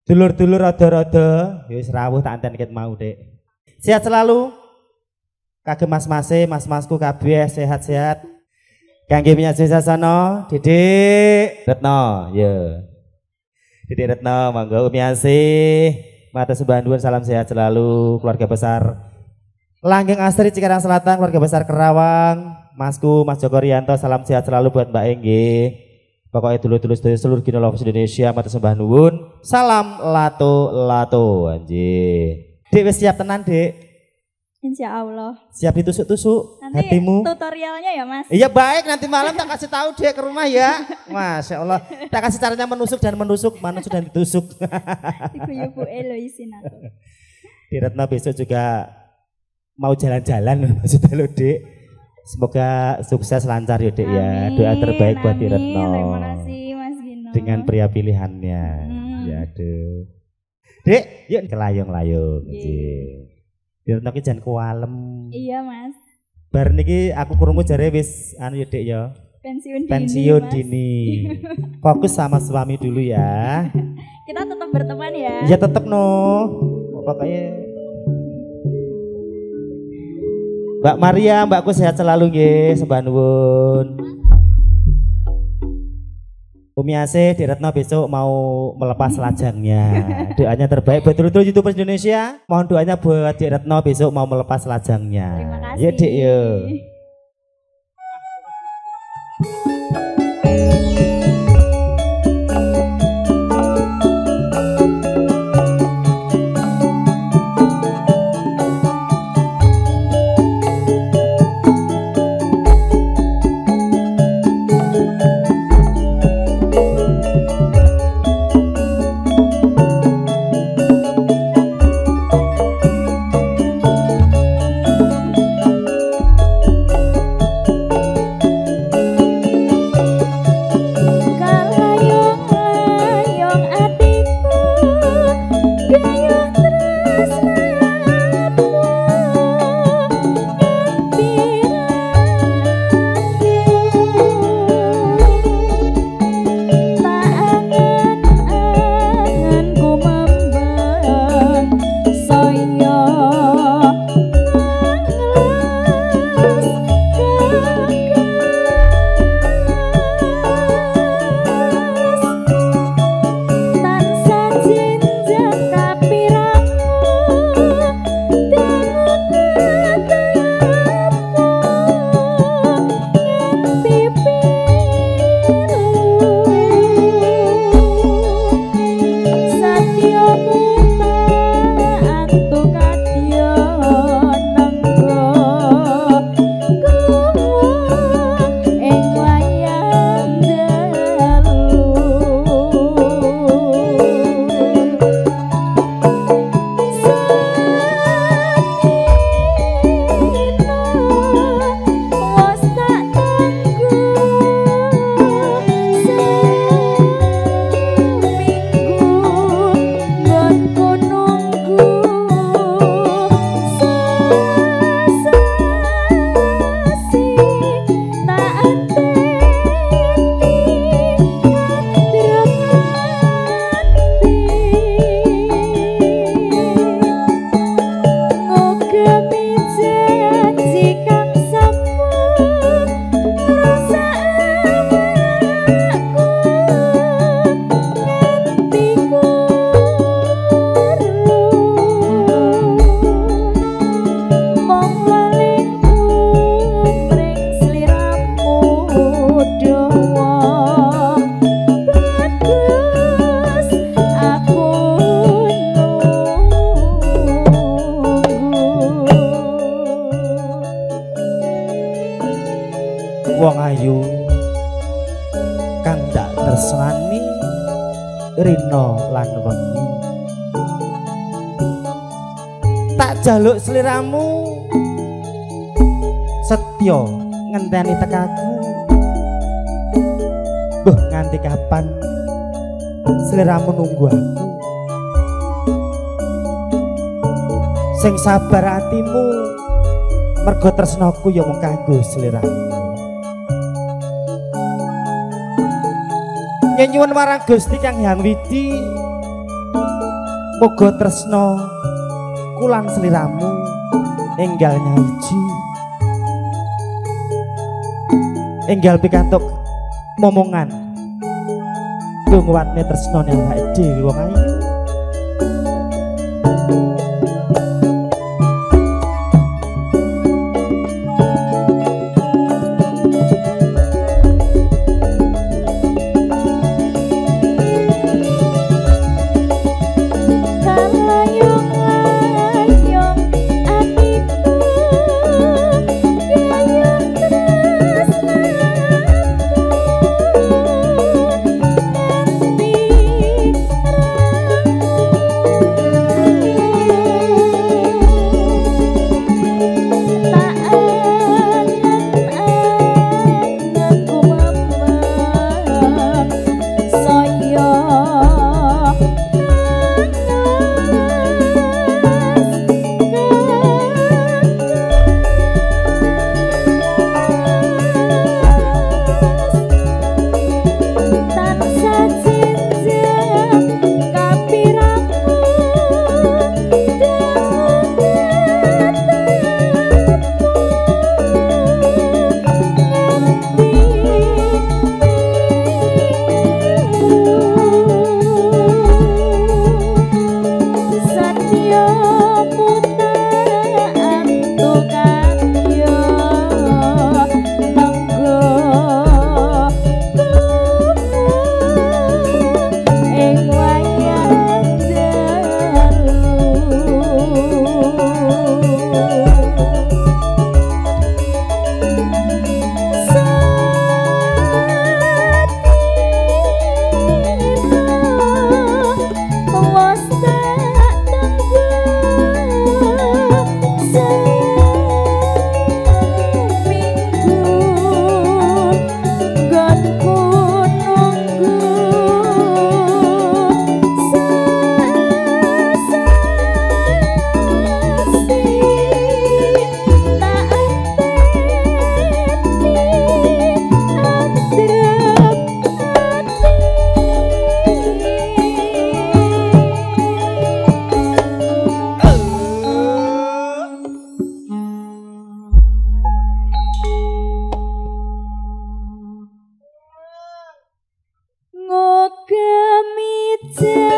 Dulur-dulur rada-rada, ya wis rawuh tak anten ket mau, Dik. Sehat selalu. Kagem mas-mase, mas-masku kabeh sehat-sehat. Kangge penyanyi sasana, Didik Retno, ya. Didik Retno, monggo Umiasih. Matur sembah nuwun, salam sehat selalu keluarga besar Langgeng Asri Cikarang Selatan, keluarga besar Kerawang. Masku Mas Joko Rianto, salam sehat selalu buat Mbak Engge. Pokoknya dulu-dulu seluruh Ginolovers Indonesia, matur sembah nuwun. Salam lato anjir. Dek wis siap tenan, Dek? Insya Allah. Siap ditusuk-tusuk nanti hatimu? Tutorialnya ya, Mas. Iya baik, nanti malam tak kasih tahu Dek ke rumah ya. Masya Allah. Tak kasih caranya menusuk dan ditusuk. Ibu Elo isin aku. Di Retno besok juga mau jalan-jalan maksudnya lo, Dek. Semoga sukses lancar ya, Dek ya. Doa terbaik buat Di Retno. Terima kasih Mas Gino. Dengan pria pilihannya. Ya aduh. Dek, yuk kelayong-layong. Di Retno ki jan kualem. Iya, Mas. Bar niki aku krungu jare wis anu ya, Dek ya. Pensiun dini. Fokus sama suami dulu ya. Kita tetap berteman ya. Iya tetap no. Pokoknya Mbak Maria, Mbakku sehat selalu nggih, sembah nuwun. Umiasih Di Retno besok mau melepas lajangnya. Doanya terbaik buat dulu YouTubers Indonesia. Mohon doanya buat Di Retno besok mau melepas lajangnya. Terima kasih. Ya, Dik ya. Wong ayu kang dak tresnani rina lan wengi, tak jaluk sliramu setya ngenteni tekaku. Duh nganti kapan sliramu nunggu aku, sing sabar atimu mergo tresnaku ya mung kanggo sliramu. Nyuwun marang Gusti Kang Hyang Widi Muga tresno kulan sliramu enggal nyawiji enggal pikantuk momongan nguwatne tresnane awake dhewe wong ayu. Ngogemi